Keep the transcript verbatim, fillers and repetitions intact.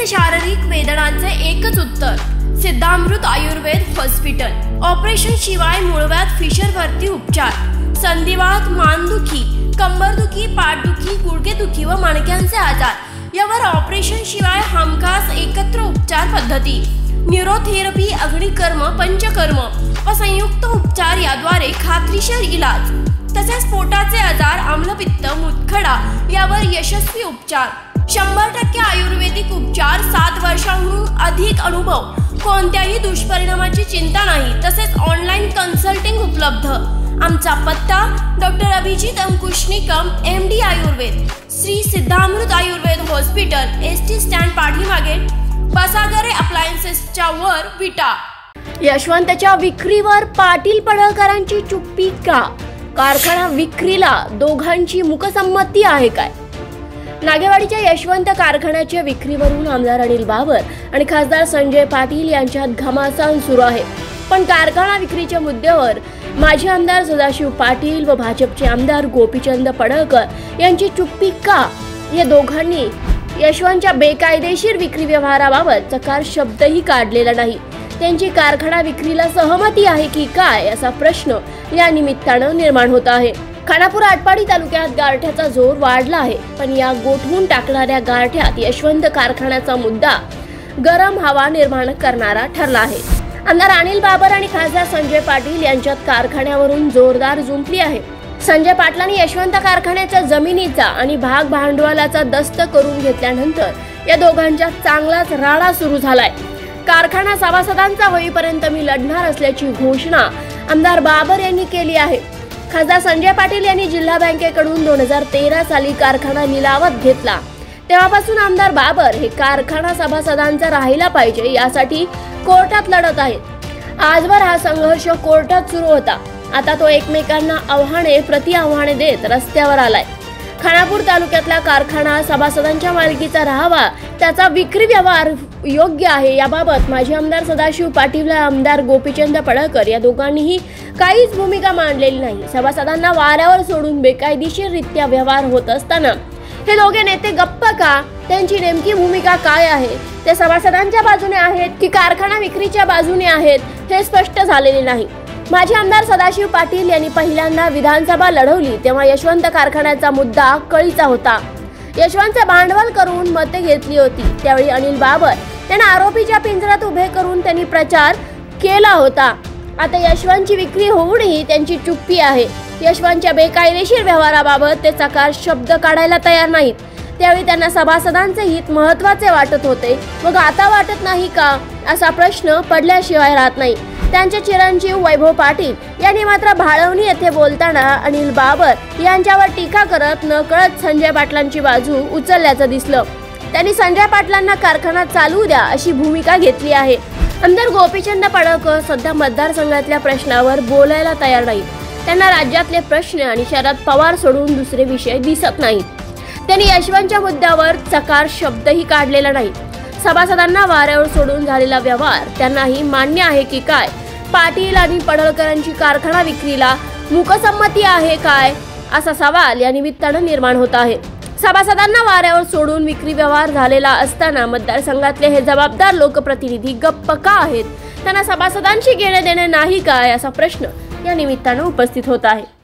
विविध शारीरिक वेदनांचे एकच उत्तर, सिद्धामृत आयुर्वेद हॉस्पिटल। ऑपरेशन शिवाय मूळव्याध फिशरवरती उपचार, संधिवात, मानदुखी, कंबरदुखी, पाठदुखी, गुडघेदुखी व मणक्यांचे आजार यावर ऑपरेशन शिवाय हमखास एकत्र उपचार पद्धती, न्यूरोथेरपी, अग्निकर्म, पंचकर्म व संयुक्त उपचार याद्वारे खात्रीशीर इलाज। तसेच पोटाचे आजार, आम्लपित्त, मुतखडा यावर यशस्वी उपचार। शंभर टक्के आयुर्वेदिक उपचार, सात वर्षांहून अधिक अनुभव, कोणत्याही दुष्परिणामाची चिंता नाही। तसेच ऑनलाईन कन्सल्टिंग उपलब्ध। आमचा पत्ता doctor Abhijit Ankush Nikam, M D Ayurveda, Shri Siddhamrut Ayurveda hospital, S T stand पाठीमागे, बसागरे अप्लायन्सेसच्या वर, विटा। यशवंतच्या विक्रीवर पाटील पडळकरांची चुप्पी का? कारखाना विक्रीला दोघांची मुकसंमती आहे काय? नागेवाडीच्या यशवंत कारखान्याच्या विक्रीवरून आमदार अनिल बाबर आणि खासदार संजय पाटील यांच्यात घमासान सुरू आहे। पण कारखाना विक्रीच्या मुद्द्यावर माजी आमदार सदाशिव पाटील व भाजपचे आमदार गोपीचंद पडळकर यांची चुप्पी का? या दोघांनी यशवंतच्या बेकायदेशीर विक्री व्यवहाराबाबत चकार शब्दही काढलेला नाही। त्यांची कारखाना विक्रीला सहमती आहे की काय असा प्रश्न या निमित्तानं निर्माण होत आहे। खानापूर आटपाडी तालुक्यात गारठ्याचा जोर वाढला आहे, पण या गोठवून टाकणाऱ्या गारठ्यात यशवंत कारखान्याचा मुद्दा गरम हवा निर्माण करणारा ठरला आहे। आमदार अनिल बाबर आणि खासदार संजय पाटील यांच्यात कारखान्यावरून जोरदार जुंपली आहे। संजय पाटलांनी यशवंत कारखान्याच्या जमिनीचा आणि भाग भांडवलाचा दस्त करून घेतल्यानंतर या दोघांच्या चांगलाच राडा सुरू झालाय। कारखाना सभासदांचा होईपर्यंत मी लढणार असल्याची घोषणा आमदार बाबर यांनी केली आहे। खासदार संजय पाटील यांनी जिल्हा बँकेकडून दोन हजार तेरा साली कारखाना निलावात घेतला, तेव्हापासून आमदार बाबर हे कारखाना सभासदांचा राहिला पाहिजे यासाठी कोर्टात लढत आहेत। आजवर हा संघर्ष कोर्टात सुरू होता, आता तो एकमेकांना आव्हाने प्रति आव्हाने देत रस्त्यावर आलाय। खानापूर तालुक्यातला कारखाना सभासदांच्या मालकीचा राहावा, त्याचा विक्री व्यवहार योग्य आहे याबाबत माजी आमदार सदाशिव पाटील व आमदार गोपीचंद पडळकर या दोघांनीही काहीच भूमिका मांडलेली नाही। सभासदांना वाऱ्यावर सोडून बेकायदेशीररित्या व्यवहार होत असताना हे दोघे नेते गप्प का? त्यांची नेमकी भूमिका काय आहे? ते सभासदांच्या बाजूने आहेत की कारखाना विक्रीच्या बाजूने आहेत हे स्पष्ट झालेले नाही। माजी आमदार सदाशिव पाटील यांनी पहिल्यांदा विधानसभा लढवली तेव्हा यशवंत कारखान्याचा मुद्दा कळीचा होता। यशवंतचे भांडवल करून मते घेतली होती, त्यावेळी अनिल बाबर त्यांना आरोपीच्या पिंजऱ्यात उभे करून त्यांनी प्रचार केला होता। आता यशवंतची विक्री होऊनही त्यांची चुप्पी आहे। यशवंतच्या बेकायदेशीर व्यवहाराबाबत ते चकार शब्द काढायला तयार नाहीत। त्यावेळी त्यांना सभासदांचे हित महत्त्वाचे वाटत होते, मग आता वाटत नाही का असा प्रश्न पडल्याशिवाय राहत नाही। त्यांचे चिरंजीव वैभव पाटील यांनी मात्र भाळवणी येथे बोलताना अनिल बाबर यांच्यावर टीका करत नकळत संजय पाटलांची बाजू उचलल्याचं दिसलं। त्यांनी संजय पाटलांना कारखाना चालू द्या अशी भूमिका घेतली आहे। आमदार गोपीचंद पडळकर सध्या मतदारसंघातल्या प्रश्नावर बोलायला तयार नाहीत। त्यांना राज्यातले प्रश्न आणि शरद पवार सोडून दुसरे विषय दिसत नाहीत। त्यांनी यशवंतच्या मुद्द्यावर चकार शब्दही काढलेला नाही। सभासदांना वाऱ्यावर सोडून झालेला व्यवहार त्यांनाही मान्य आहे की काय? पाटील आणि पडळकरांची कारखाना विक्रीला मुकसंमती आहे काय असा सवाल या निमित्तानं निर्माण होत आहे। सभासदांना वाऱ्यावर सोडून विक्री व्यवहार झालेला असताना मतदारसंघातले हे जबाबदार लोकप्रतिनिधी गप्प का आहेत? त्यांना सभासदांशी घेणे देणे नाही काय असा प्रश्न या निमित्तानं उपस्थित होत आहे।